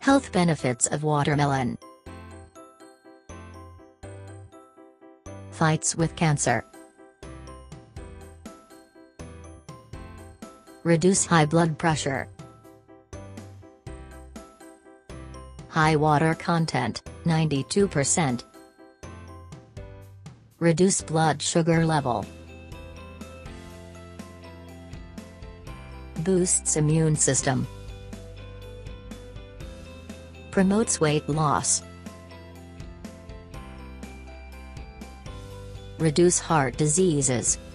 Health benefits of watermelon. Fights with cancer. Reduce high blood pressure. High water content, 92%. Reduce blood sugar level. Boosts immune system. Promotes weight loss. Reduce heart diseases.